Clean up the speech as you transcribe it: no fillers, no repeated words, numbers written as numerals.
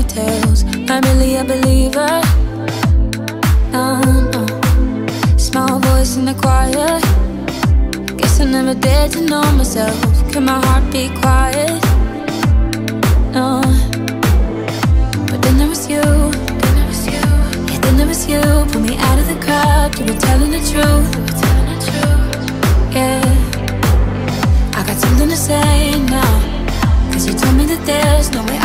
fairy tales. Not really a believer. No, no. Small voice in the choir. Guess I never dared to know myself. Can my heart be quiet? No. But then there was you. Yeah, then there was you. Pull me out of the crowd. You were telling the truth. Yeah, I got something to say now. 'Cause you told me that there's no way